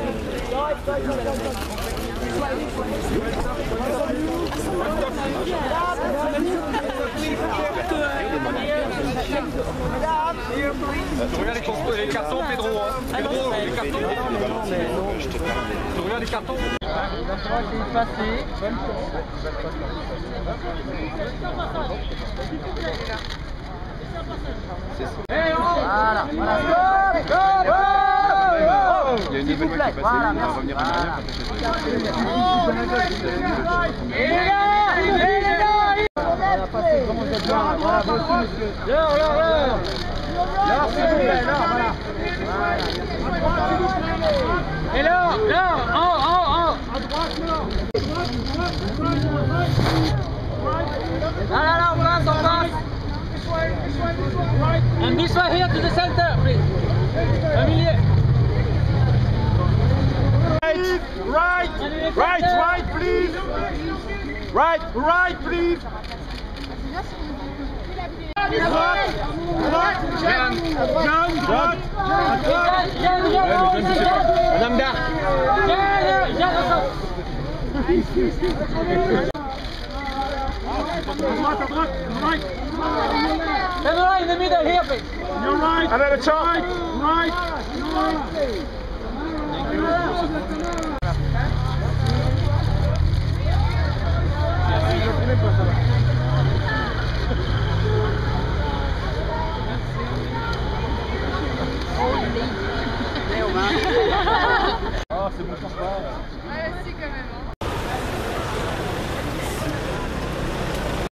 Tu regardes les cartons, Pedro, hein. Pedro, les cartons. Tu regardes les cartons. Il va falloir qu'il est passé. Voilà, voilà. Il y a une nouvelle vague qui est passée, il va revenir en arrière. On a passé comment vous êtes là. Voilà, voici monsieur. Là, s'il vous plaît, là, voilà. Et là, en. À droite, là. Là, on passe. And this one here to the center, please. Familier. Right, please. Right, please. Madame Dark. Right in the middle here, please. You're right. And then a chop. Right. Thank you. Oh, c'est bon pour ça. Ouais, si, quand même.